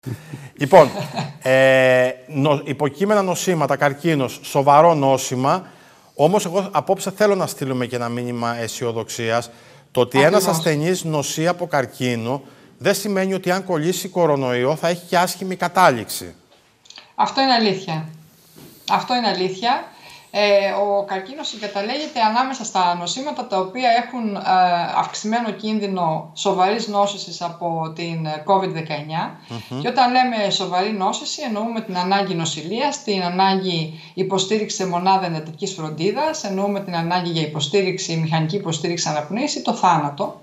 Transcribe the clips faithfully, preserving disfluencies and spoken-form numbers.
Λοιπόν, ε, νο, υποκείμενα νοσήματα, καρκίνος, σοβαρό νόσημα. Όμως, εγώ απόψε θέλω να στείλουμε και ένα μήνυμα αισιοδοξίας. Το ότι Ακριβώς. ένας ασθενής νοσεί από καρκίνο δεν σημαίνει ότι αν κολλήσει κορονοϊό θα έχει και άσχημη κατάληξη. Αυτό είναι αλήθεια. Αυτό είναι αλήθεια. Ε, ο καρκίνος συγκαταλέγεται ανάμεσα στα νοσήματα τα οποία έχουν ε, αυξημένο κίνδυνο σοβαρής νόσησης από την κόβιντ δεκαεννιά. Mm-hmm. Και όταν λέμε σοβαρή νόσηση εννοούμε την ανάγκη νοσηλείας, την ανάγκη υποστήριξη σε μονάδα εντατικής φροντίδας, εννοούμε την ανάγκη για υποστήριξη, μηχανική υποστήριξη αναπνοής ή το θάνατο.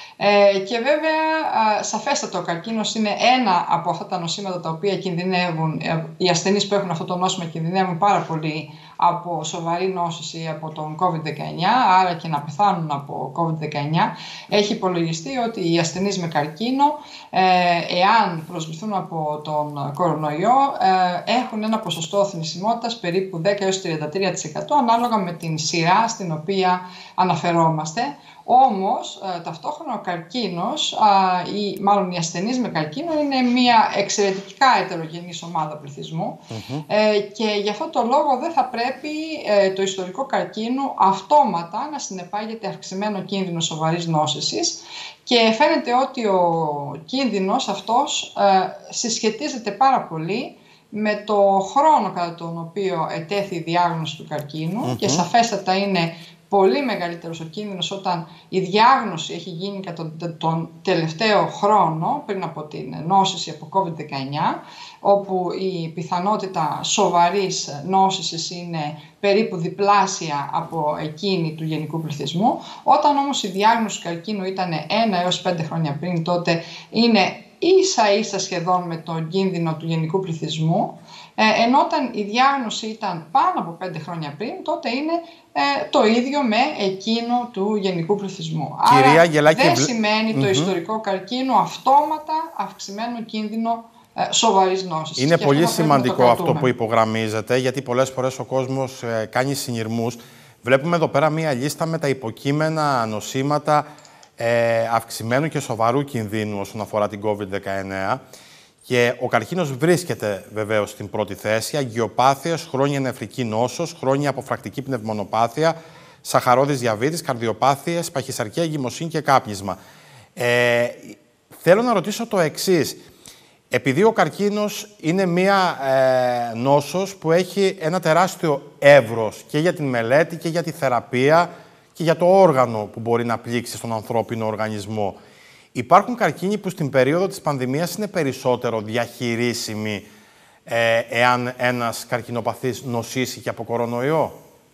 Ε, και βέβαια, α, σαφέστατα ο καρκίνος είναι ένα από αυτά τα νοσήματα τα οποία κινδυνεύουν, ε, οι ασθενείς που έχουν αυτό το νόσημα κινδυνεύουν πάρα πολύ από σοβαρή νόσηση από τον κόβιντ δεκαεννιά, άρα και να πεθάνουν από κόβιντ δεκαεννιά. Έχει υπολογιστεί ότι οι ασθενείς με καρκίνο, ε, εάν προσβληθούν από τον κορονοϊό, ε, έχουν ένα ποσοστό θνησιμότητας περίπου δέκα έως τριάντα τρία τοις εκατό ανάλογα με την σειρά στην οποία αναφερόμαστε. Όμως, ε, ταυτόχρονα ο καρκίνος, ε, ή μάλλον οι ασθενείς με καρκίνο, είναι μια εξαιρετικά ετερογενής ομάδα πληθυσμού. Mm-hmm. ε, και γι' αυτό το λόγο δεν θα πρέπει ε, το ιστορικό καρκίνου αυτόματα να συνεπάγεται αυξημένο κίνδυνο σοβαρής νόσησης. Και φαίνεται ότι ο κίνδυνος αυτός ε, συσχετίζεται πάρα πολύ με το χρόνο κατά τον οποίο ετέθη η διάγνωση του καρκίνου. Mm-hmm. Και σαφέστατα είναι πολύ μεγαλύτερος ο κίνδυνος όταν η διάγνωση έχει γίνει κατά τον τελευταίο χρόνο πριν από την νόσηση από κόβιντ δεκαεννιά, όπου η πιθανότητα σοβαρής νόσησης είναι περίπου διπλάσια από εκείνη του γενικού πληθυσμού. Όταν όμως η διάγνωση καρκίνου ήταν ένα έως πέντε χρόνια πριν, τότε είναι ίσα ίσα σχεδόν με τον κίνδυνο του γενικού πληθυσμού. Ε, ενώ όταν η διάγνωση ήταν πάνω από πέντε χρόνια πριν, τότε είναι ε, το ίδιο με εκείνο του γενικού πληθυσμού. Κυρία Άρα Αγγελάκη, δεν σημαίνει mm-hmm. το ιστορικό καρκίνο αυτόματα αυξημένο κίνδυνο ε, σοβαρής νόσης. Είναι και πολύ αυτό σημαντικό αυτό που υπογραμμίζετε, γιατί πολλές φορές ο κόσμος ε, κάνει συνειρμούς. Βλέπουμε εδώ πέρα μία λίστα με τα υποκείμενα νοσήματα ε, αυξημένου και σοβαρού κινδύνου όσον αφορά την κόβιντ δεκαεννιά. Και ο καρκίνος βρίσκεται βεβαίως στην πρώτη θέση. Αγκιοπάθειες, χρόνια νεφρική νόσος, χρόνια αποφρακτική πνευμονοπάθεια, σαχαρώδης διαβήτης, καρδιοπάθειες, παχυσαρκία, εγκυμοσύνη και κάπνισμα. Ε, θέλω να ρωτήσω το εξής. Επειδή ο καρκίνος είναι μία ε, νόσος που έχει ένα τεράστιο εύρος και για την μελέτη και για τη θεραπεία και για το όργανο που μπορεί να πλήξει στον ανθρώπινο οργανισμό. Υπάρχουν καρκίνοι που στην περίοδο της πανδημίας είναι περισσότερο διαχειρίσιμοι ε, εάν ένας καρκινοπαθής νοσήσει και από κορονοϊό.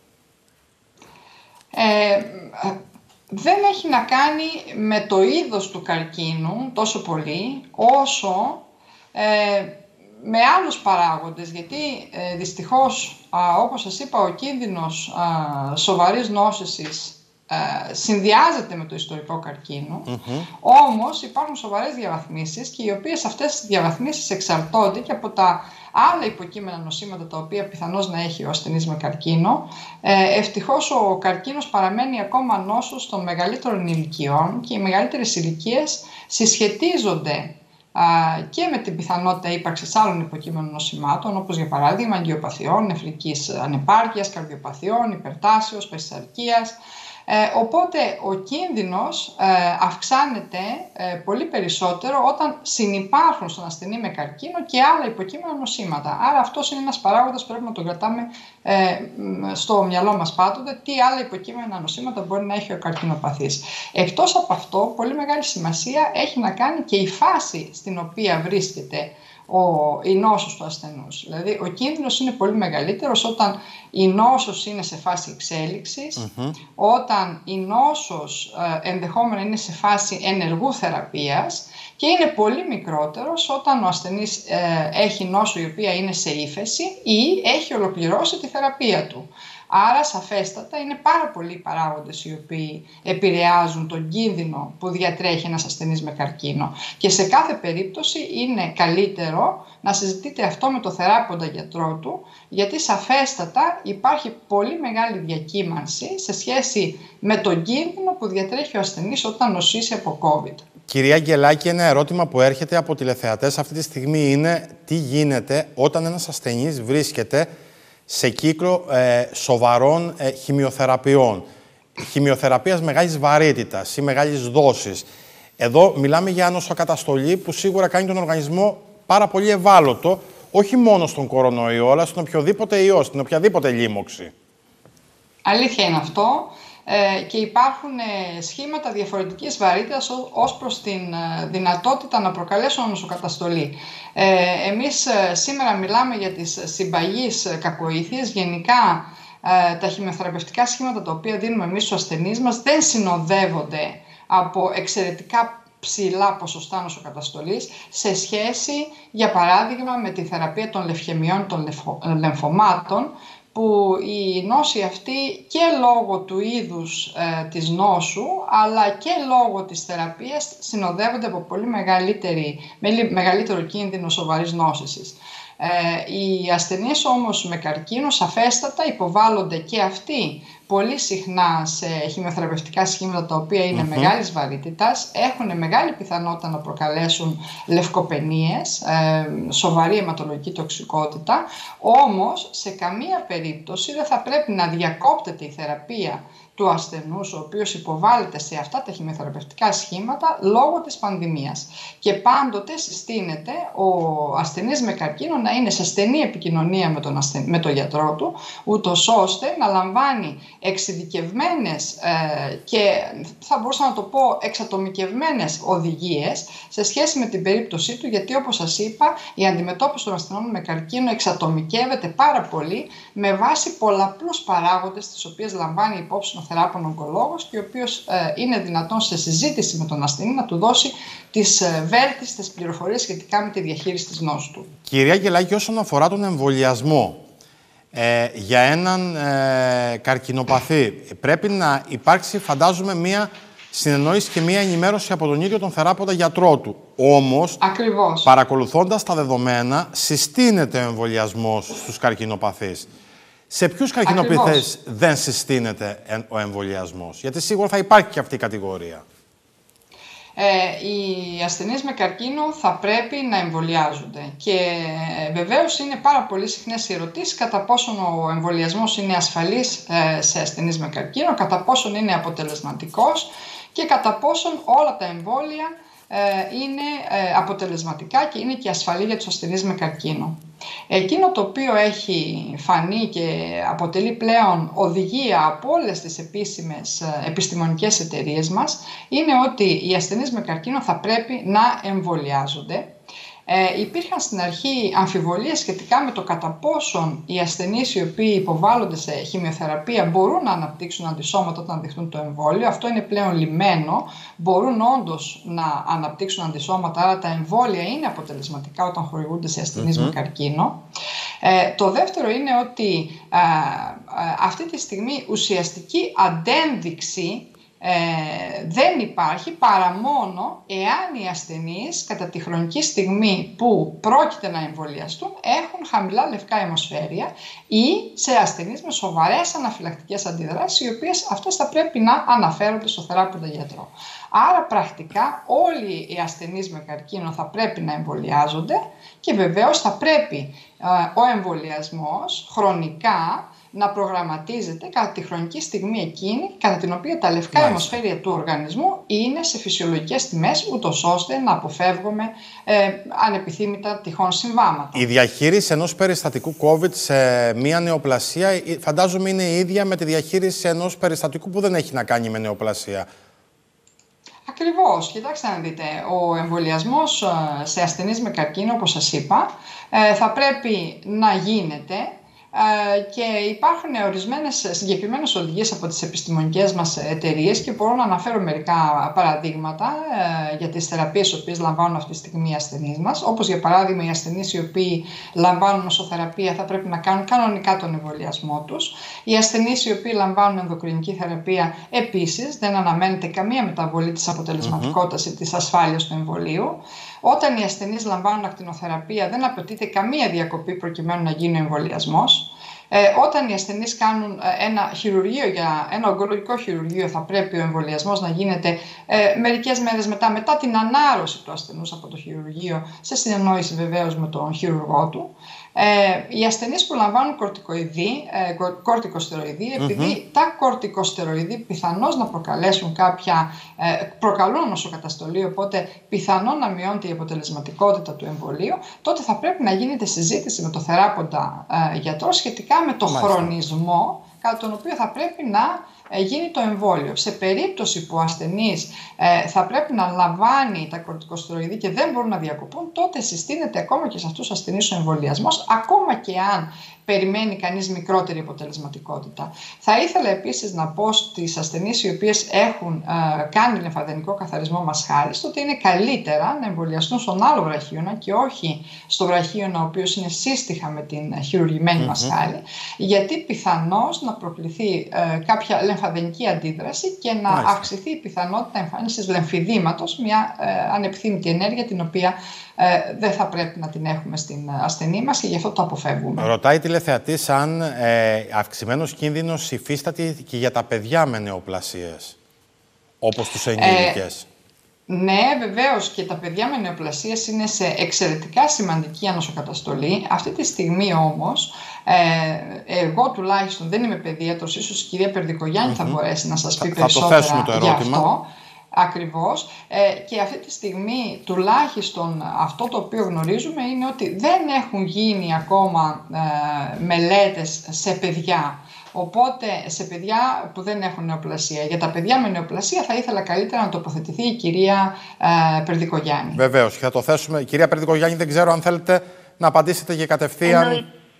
Ε, δεν έχει να κάνει με το είδος του καρκίνου τόσο πολύ, όσο ε, με άλλους παράγοντες. Γιατί ε, δυστυχώς, α, όπως σας είπα, ο κίνδυνος α, σοβαρής νόσησης Uh, συνδυάζεται με το ιστορικό καρκίνο, mm-hmm. όμως υπάρχουν σοβαρές διαβαθμίσεις και οι οποίες αυτές οι διαβαθμίσεις εξαρτώνται και από τα άλλα υποκείμενα νοσήματα τα οποία πιθανώς να έχει ο ασθενής με καρκίνο. Ε, ευτυχώς ο καρκίνος παραμένει ακόμα νόσος των μεγαλύτερων ηλικιών και οι μεγαλύτερες ηλικίες συσχετίζονται Uh, και με την πιθανότητα ύπαρξης άλλων υποκείμενων νοσημάτων, όπως για παράδειγμα αγκιοπαθειών, νεφρικής ανεπάρκειας, καρδιοπαθειών, υπερτάσεως, παχυσαρκίας. Ε, οπότε ο κίνδυνος ε, αυξάνεται ε, πολύ περισσότερο όταν συνυπάρχουν στον ασθενή με καρκίνο και άλλα υποκείμενα νοσήματα. Άρα αυτός είναι ένας παράγοντας που πρέπει να τον κρατάμε ε, στο μυαλό μας πάντοτε, τι άλλα υποκείμενα νοσήματα μπορεί να έχει ο καρκινοπαθής. Εκτός από αυτό, πολύ μεγάλη σημασία έχει να κάνει και η φάση στην οποία βρίσκεται ο, η νόσος του ασθενούς. Δηλαδή, ο κίνδυνος είναι πολύ μεγαλύτερος όταν η νόσος είναι σε φάση εξέλιξης, mm-hmm. όταν η νόσος ε, ενδεχόμενα είναι σε φάση ενεργού θεραπείας και είναι πολύ μικρότερος όταν ο ασθενής ε, έχει νόσο η οποία είναι σε ύφεση ή έχει ολοκληρώσει τη θεραπεία του. Άρα, σαφέστατα, είναι πάρα πολλοί παράγοντες οι οποίοι επηρεάζουν τον κίνδυνο που διατρέχει ένας ασθενής με καρκίνο. Και σε κάθε περίπτωση είναι καλύτερο να συζητείτε αυτό με το θεράποντα γιατρό του, γιατί σαφέστατα υπάρχει πολύ μεγάλη διακύμανση σε σχέση με τον κίνδυνο που διατρέχει ο ασθενής όταν νοσήσει από COVID. Κυρία Αγγελάκη, ένα ερώτημα που έρχεται από τηλεθεατές αυτή τη στιγμή είναι τι γίνεται όταν ένας ασθενής βρίσκεται σε κύκλο ε, σοβαρών ε, χημειοθεραπείων, χημειοθεραπείας μεγάλης βαρύτητας ή μεγάλης δόσης. Εδώ μιλάμε για νοσοκαταστολή που σίγουρα κάνει τον οργανισμό πάρα πολύ ευάλωτο, όχι μόνο στον κορονοϊό, αλλά στον οποιοδήποτε ιό, στην οποιαδήποτε λίμωξη. Αλήθεια είναι αυτό. Ε, και υπάρχουν ε, σχήματα διαφορετικής βαρύτητας ως προς την ε, δυνατότητα να προκαλέσουν νοσοκαταστολή. Ε, εμείς ε, σήμερα μιλάμε για τις συμπαγείς κακοήθειες. Γενικά ε, τα χημειοθεραπευτικά σχήματα τα οποία δίνουμε εμείς στους ασθενείς μας δεν συνοδεύονται από εξαιρετικά ψηλά ποσοστά νοσοκαταστολής σε σχέση, για παράδειγμα, με τη θεραπεία των λευχαιμιών των λεμφωμάτων, που η νόση αυτή και λόγω του είδους ε, της νόσου, αλλά και λόγω της θεραπείας συνοδεύονται από πολύ μεγαλύτερη, μεγαλύτερο κίνδυνο σοβαρής νόσησης. Ε, οι ασθενείς όμως με καρκίνο σαφέστατα υποβάλλονται και αυτοί πολύ συχνά σε χημειοθεραπευτικά σχήματα τα οποία είναι mm-hmm. μεγάλης βαρύτητας, έχουν μεγάλη πιθανότητα να προκαλέσουν λευκοπαινίες, ε, σοβαρή αιματολογική τοξικότητα, όμως σε καμία περίπτωση δεν θα πρέπει να διακόπτεται η θεραπεία του ασθενούς ο οποίος υποβάλλεται σε αυτά τα χημειοθεραπευτικά σχήματα λόγω της πανδημίας. Και πάντοτε συστήνεται ο ασθενής με καρκίνο να είναι σε στενή επικοινωνία με τον, ασθεν... με τον γιατρό του, ούτως ώστε να λαμβάνει εξειδικευμένες ε, και θα μπορούσα να το πω εξατομικευμένες οδηγίες σε σχέση με την περίπτωσή του, γιατί όπως σας είπα η αντιμετώπιση των ασθενών με καρκίνο εξατομικεύεται πάρα πολύ με βάση πολλαπλούς παράγοντες τις οποίες λαμβάνει υπόψη ο θεράπων ογκολόγος και ο οποίος ε, είναι δυνατόν σε συζήτηση με τον ασθενή να του δώσει τις ε, βέλτιστες πληροφορίες σχετικά με τη διαχείριση της νόσου του. Κυρία Αγγελάκη, όσον αφορά τον εμβολιασμό ε, για έναν ε, καρκινοπαθή, πρέπει να υπάρξει, φαντάζομαι, μία συνεννόηση και μία ενημέρωση από τον ίδιο τον θεράποντα γιατρό του. Όμως, ακριβώς, παρακολουθώντας τα δεδομένα, συστήνεται ο εμβολιασμός στους καρκινοπαθείς. Σε ποιους καρκινοπαθείς δεν συστήνεται ο εμβολιασμός? Γιατί σίγουρα θα υπάρχει και αυτή η κατηγορία. Ε, οι ασθενείς με καρκίνο θα πρέπει να εμβολιάζονται. Και ε, βεβαίως είναι πάρα πολύ συχνές οι ερωτήσεις κατά πόσον ο εμβολιασμός είναι ασφαλής ε, σε ασθενείς με καρκίνο, κατά πόσον είναι αποτελεσματικός και κατά πόσον όλα τα εμβόλια ε, είναι ε, αποτελεσματικά και είναι και ασφαλή για τους ασθενείς με καρκίνο. Εκείνο το οποίο έχει φανεί και αποτελεί πλέον οδηγία από όλες τις επίσημες επιστημονικές εταιρείες μας είναι ότι οι ασθενείς με καρκίνο θα πρέπει να εμβολιάζονται. Ε, υπήρχαν στην αρχή αμφιβολίες σχετικά με το κατά πόσον οι ασθενείς οι οποίοι υποβάλλονται σε χημειοθεραπεία μπορούν να αναπτύξουν αντισώματα όταν δεχτούν το εμβόλιο. Αυτό είναι πλέον λυμένο. Μπορούν όντως να αναπτύξουν αντισώματα, άρα τα εμβόλια είναι αποτελεσματικά όταν χορηγούνται σε ασθενείς mm-hmm. με καρκίνο. Ε, το δεύτερο είναι ότι ε, ε, αυτή τη στιγμή ουσιαστική αντένδειξη Ε, δεν υπάρχει παρά μόνο εάν οι ασθενείς κατά τη χρονική στιγμή που πρόκειται να εμβολιαστούν έχουν χαμηλά λευκά αιμοσφαίρια ή σε ασθενείς με σοβαρές αναφυλακτικές αντιδράσεις, οι οποίες αυτές θα πρέπει να αναφέρονται στο θεράποντα γιατρό. Άρα πρακτικά όλοι οι ασθενείς με καρκίνο θα πρέπει να εμβολιάζονται και βεβαίως θα πρέπει ε, ο εμβολιασμός χρονικά να προγραμματίζεται κατά τη χρονική στιγμή εκείνη κατά την οποία τα λευκά αιμοσφαίρια του οργανισμού είναι σε φυσιολογικές τιμές, ούτως ώστε να αποφεύγουμε ε, ανεπιθύμητα τυχόν συμβάματα. Η διαχείριση ενός περιστατικού COVID σε μία νεοπλασία φαντάζομαι είναι η ίδια με τη διαχείριση ενός περιστατικού που δεν έχει να κάνει με νεοπλασία. Ακριβώς. Κοιτάξτε να δείτε, ο εμβολιασμός σε ασθενείς με καρκίνο, όπως σας είπα, θα πρέπει να γίνεται και υπάρχουν ορισμένες συγκεκριμένες οδηγίες από τις επιστημονικές μας εταιρείες και μπορώ να αναφέρω μερικά παραδείγματα για τις θεραπείες οι οποίες λαμβάνουν αυτή τη στιγμή οι ασθενείς μας, όπως για παράδειγμα οι ασθενείς οι οποίοι λαμβάνουν νοσοθεραπεία θα πρέπει να κάνουν κανονικά τον εμβολιασμό τους. Οι ασθενείς οι οποίοι λαμβάνουν ενδοκρινική θεραπεία επίσης δεν αναμένεται καμία μεταβολή της αποτελεσματικότητας ή της ασφάλειας του εμβολίου. Όταν οι ασθενείς λαμβάνουν ακτινοθεραπεία δεν απαιτείται καμία διακοπή προκειμένου να γίνει ο εμβολιασμός. Ε, όταν οι ασθενείς κάνουν ένα χειρουργείο, για ένα ογκολογικό χειρουργείο, θα πρέπει ο εμβολιασμός να γίνεται ε, μερικές μέρες μετά, μετά την ανάρρωση του ασθενούς από το χειρουργείο, σε συνεννόηση βεβαίως με τον χειρουργό του. Ε, οι ασθενείς που λαμβάνουν κορτικοειδή, ε, κορτικοστεροειδή, επειδή mm-hmm. τα κορτικοστεροειδή πιθανώς να προκαλέσουν κάποια, ε, προκαλούν νοσοκαταστολή, οπότε πιθανόν να μειώνεται η αποτελεσματικότητα του εμβολίου, τότε θα πρέπει να γίνεται συζήτηση με το θεράποντα ε, γιατρό σχετικά με το Μάλιστα. χρονισμό κατά τον οποίο θα πρέπει να γίνει το εμβόλιο. Σε περίπτωση που ο ασθενής ε, θα πρέπει να λαμβάνει τα κορτικοστεροειδή και δεν μπορούν να διακοπούν, τότε συστήνεται ακόμα και σε αυτούς τους ασθενείς ο εμβολιασμός, ακόμα και αν περιμένει κανείς μικρότερη αποτελεσματικότητα. Θα ήθελα επίσης να πω στις ασθενείς οι οποίες έχουν ε, κάνει λεμφαδενικό καθαρισμό μασχάλης, ότι είναι καλύτερα να εμβολιαστούν στον άλλο βραχίωνα και όχι στο βραχίωνα ο οποίος είναι σύστιχα με την χειρουργημένη mm-hmm. μασχάλη, γιατί πιθανώς να προκληθεί ε, κάποια λεμφαδενική αντίδραση και να Μάλιστα. αυξηθεί η πιθανότητα εμφάνισης λεμφιδήματος, μια ε, ανεπιθύμητη ενέργεια την οποία ε, δεν θα πρέπει να την έχουμε στην ασθενή μας και γι' αυτό το αποφεύγουμε. Ρωτάει τηλεθεατής αν ε, αυξημένος κίνδυνος υφίσταται και για τα παιδιά με νεοπλασίες, όπως τους ενήλικες. Ε, ναι, βεβαίως και τα παιδιά με νεοπλασίες είναι σε εξαιρετικά σημαντική ανοσοκαταστολή. Αυτή τη στιγμή όμως, ε, εγώ τουλάχιστον δεν είμαι παιδίατρος, ίσως η κυρία Περδικογιάννη mm-hmm. θα μπορέσει να σας πει θα, περισσότερα θα το για αυτό. Ακριβώς. Ε, και αυτή τη στιγμή τουλάχιστον αυτό το οποίο γνωρίζουμε είναι ότι δεν έχουν γίνει ακόμα ε, μελέτες σε παιδιά. Οπότε σε παιδιά που δεν έχουν νεοπλασία. Για τα παιδιά με νεοπλασία θα ήθελα καλύτερα να τοποθετηθεί η κυρία ε, Περδικογιάννη. Βεβαίως, και θα το θέσουμε. Κυρία Περδικογιάννη, δεν ξέρω αν θέλετε να απαντήσετε και κατευθείαν. Εννοεί...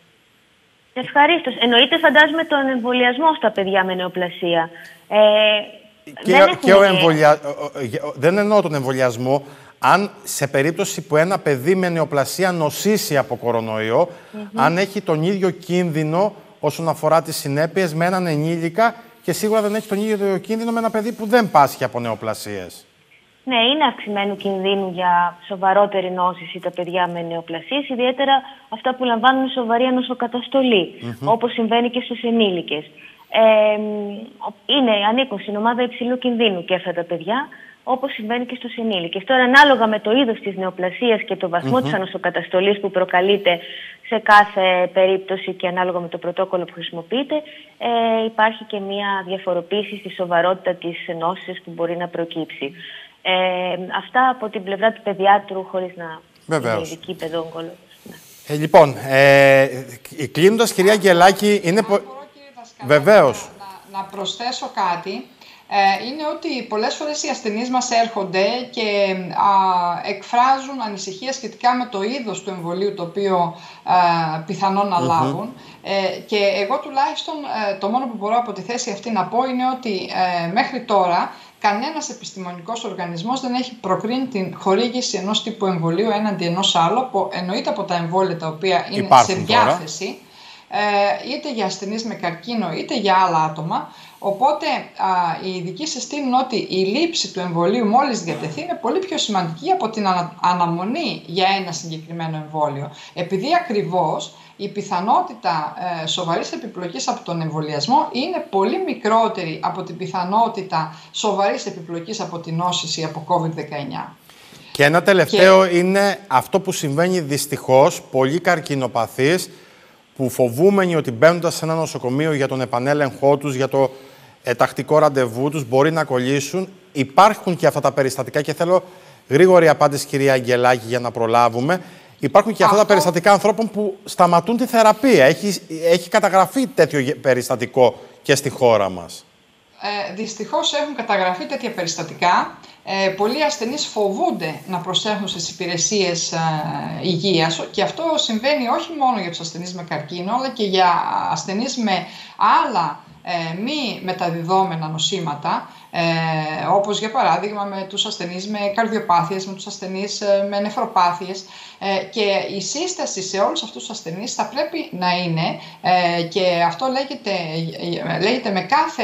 Ευχαρίστως. Εννοείται φαντάζομαι τον εμβολιασμό στα παιδιά με νεοπλασία. Ε, Και, δεν, και ο εμβολια... δεν εννοώ τον εμβολιασμό. Αν σε περίπτωση που ένα παιδί με νεοπλασία νοσήσει από κορονοϊό, mm-hmm. αν έχει τον ίδιο κίνδυνο όσον αφορά τις συνέπειες με έναν ενήλικα και σίγουρα δεν έχει τον ίδιο κίνδυνο με ένα παιδί που δεν πάσχει από νεοπλασίες. Ναι, είναι αυξημένου κινδύνου για σοβαρότερη νόσηση τα παιδιά με νεοπλασίες, ιδιαίτερα αυτά που λαμβάνουν σοβαρή ανοσοκαταστολή, mm-hmm. όπως συμβαίνει και στους ενήλικες. Ε, είναι, ανήκουν στην ομάδα υψηλού κινδύνου και αυτά τα παιδιά, όπως συμβαίνει και στους ενήλικες. Τώρα, ανάλογα με το είδος της νεοπλασίας και το βαθμό mm-hmm. της ανοσοκαταστολής που προκαλείται σε κάθε περίπτωση και ανάλογα με το πρωτόκολλο που χρησιμοποιείται, ε, υπάρχει και μια διαφοροποίηση στη σοβαρότητα της νόσης που μπορεί να προκύψει. Ε, αυτά από την πλευρά του παιδιάτρου, χωρίς να είναι ειδική παιδόγκολος. Ε, λοιπόν, ε, κλείνοντας, κυρία Αγγελάκη, είναι... Πο... Βεβαίως. Να, να προσθέσω κάτι. Ε, είναι ότι πολλές φορές οι ασθενείς μας έρχονται και α, εκφράζουν ανησυχία σχετικά με το είδος του εμβολίου το οποίο α, πιθανόν να mm-hmm. λάβουν. Ε, και εγώ τουλάχιστον ε, το μόνο που μπορώ από τη θέση αυτή να πω είναι ότι ε, μέχρι τώρα κανένας επιστημονικός οργανισμός δεν έχει προκρίνει την χορήγηση ενός τύπου εμβολίου έναντι ενός άλλου, που εννοείται από τα εμβόλια τα οποία είναι Υπάρχουν σε διάθεση, ε, είτε για ασθενείς με καρκίνο είτε για άλλα άτομα. Οπότε α, οι ειδικοί συστήνουν ότι η λήψη του εμβολίου μόλις διατεθεί είναι πολύ πιο σημαντική από την ανα, αναμονή για ένα συγκεκριμένο εμβόλιο. Επειδή ακριβώς η πιθανότητα ε, σοβαρής επιπλοκής από τον εμβολιασμό είναι πολύ μικρότερη από την πιθανότητα σοβαρής επιπλοκής από την νόσηση από κόβιντ δεκαεννιά. Και ένα τελευταίο και... είναι αυτό που συμβαίνει δυστυχώς, πολλοί καρκινοπαθείς που φοβούμενοι ότι μπαίνοντας σε ένα νοσοκομείο για τον επανέλεγχό τους, για το ε, τακτικό ραντεβού τους, μπορεί να κολλήσουν. Υπάρχουν και αυτά τα περιστατικά και θέλω γρήγορη απάντηση, κυρία Αγγελάκη, για να προλάβουμε. Υπάρχουν και Αυτό... αυτά τα περιστατικά ανθρώπων που σταματούν τη θεραπεία. Έχει, έχει καταγραφεί τέτοιο περιστατικό και στη χώρα μας. Ε, δυστυχώς έχουν καταγραφεί τέτοια περιστατικά. Ε, πολλοί ασθενείς φοβούνται να προσέχουν στις υπηρεσίες ε, υγείας και αυτό συμβαίνει όχι μόνο για τους ασθενείς με καρκίνο, αλλά και για ασθενείς με άλλα ε, μη μεταδιδόμενα νοσήματα, ε, όπως για παράδειγμα με τους ασθενείς με καρδιοπάθειες, με τους ασθενείς ε, με νεφροπάθειες, ε, και η σύσταση σε όλους αυτούς τους ασθενείς θα πρέπει να είναι, ε, και αυτό λέγεται, λέγεται με κάθε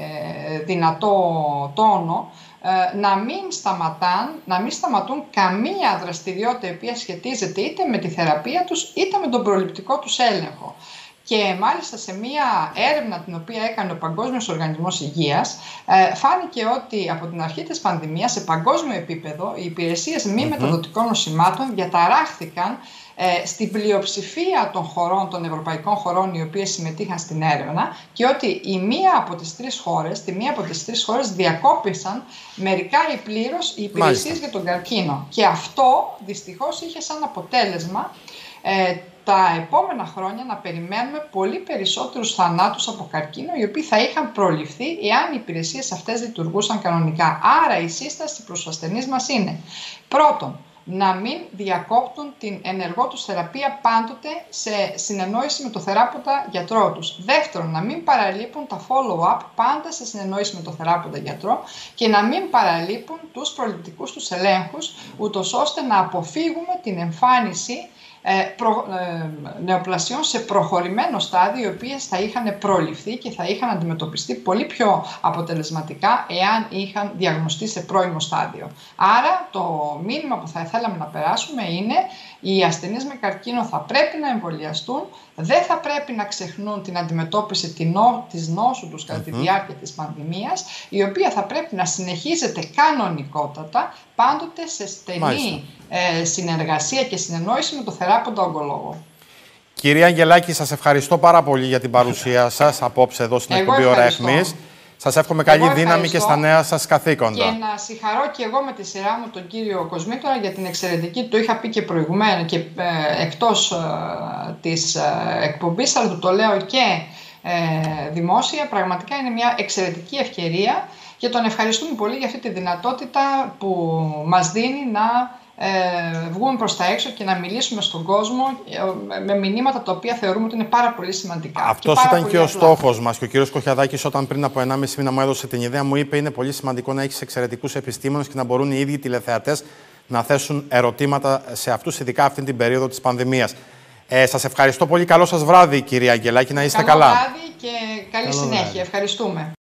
δυνατό τόνο, να μην σταματάν, να μην σταματούν καμία δραστηριότητα η οποία σχετίζεται είτε με τη θεραπεία τους είτε με τον προληπτικό τους έλεγχο. Και μάλιστα σε μία έρευνα την οποία έκανε ο Παγκόσμιος Οργανισμός Υγείας, φάνηκε ότι από την αρχή της πανδημίας σε παγκόσμιο επίπεδο οι υπηρεσίες μη mm-hmm. μεταδοτικών νοσημάτων διαταράχθηκαν ε, στην πλειοψηφία των χωρών, των ευρωπαϊκών χωρών οι οποίες συμμετείχαν στην έρευνα, και ότι η μία από τις τρεις χώρες, τη μία από τις τρεις χώρες διακόπησαν μερικά ή πλήρως οι υπηρεσίες Μάλιστα. για τον καρκίνο. Και αυτό δυστυχώς είχε σαν αποτέλεσμα ε, τα επόμενα χρόνια να περιμένουμε πολύ περισσότερους θανάτους από καρκίνο, οι οποίοι θα είχαν προληφθεί εάν οι υπηρεσίες αυτές λειτουργούσαν κανονικά. Άρα η σύσταση προς τους ασθενείς μας είναι, πρώτον, να μην διακόπτουν την ενεργό τους θεραπεία πάντοτε σε συνεννόηση με το θεράποντα γιατρό τους. Δεύτερον, να μην παραλείπουν τα follow-up πάντα σε συνεννόηση με το θεράποντα γιατρό και να μην παραλείπουν τους προληπτικούς τους ελέγχους, ούτως ώστε να αποφύγουμε την εμφάνιση Προ, ε, νεοπλασιών σε προχωρημένο στάδιο, οι οποίες θα είχαν προληφθεί και θα είχαν αντιμετωπιστεί πολύ πιο αποτελεσματικά εάν είχαν διαγνωστεί σε πρώιμο στάδιο. Άρα το μήνυμα που θα θέλαμε να περάσουμε είναι οι ασθενείς με καρκίνο θα πρέπει να εμβολιαστούν, δεν θα πρέπει να ξεχνούν την αντιμετώπιση της νόσου τους κατά τη διάρκεια της πανδημίας, η οποία θα πρέπει να συνεχίζεται κανονικότατα, πάντοτε σε στενή ε, συνεργασία και συνεννόηση με το θεράποντα ογκολόγο. Κυρία Αγγελάκη, σας ευχαριστώ πάρα πολύ για την παρουσία σας απόψε εδώ στην εκπομπή Ώρα Αιχμής. Σας εύχομαι καλή δύναμη και στα νέα σας καθήκοντα. Και να συγχαρώ και εγώ με τη σειρά μου τον κύριο Κοσμήτωρα για την εξαιρετική, το είχα πει και προηγουμένως και ε, εκτός ε, της ε, εκπομπής, αλλά το λέω και ε, δημόσια. Πραγματικά είναι μια εξαιρετική ευκαιρία και τον ευχαριστούμε πολύ για αυτή τη δυνατότητα που μας δίνει να Ε, βγούμε προς τα έξω και να μιλήσουμε στον κόσμο ε, με μηνύματα τα οποία θεωρούμε ότι είναι πάρα πολύ σημαντικά. Αυτός και ήταν και ο στόχος μας. Και ο κύριος Κοχιαδάκης, όταν πριν από ενάμιση μήνα μου έδωσε την ιδέα, μου είπε: είναι πολύ σημαντικό να έχεις εξαιρετικούς επιστήμονες και να μπορούν οι ίδιοι τηλεθεατές να θέσουν ερωτήματα σε αυτούς, ειδικά αυτή την περίοδο της πανδημίας. Ε, σας ευχαριστώ πολύ. Καλό σας βράδυ, κυρία Αγγελάκη. Να είστε Καλό καλά. Καλό βράδυ και καλή Καλό συνέχεια. Βράδυ. Ευχαριστούμε.